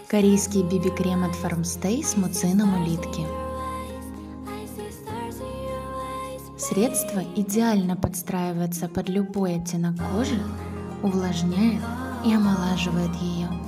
Корейский BB-крем от Farmstay с муцином улитки. Средство идеально подстраивается под любой оттенок кожи, увлажняет и омолаживает ее.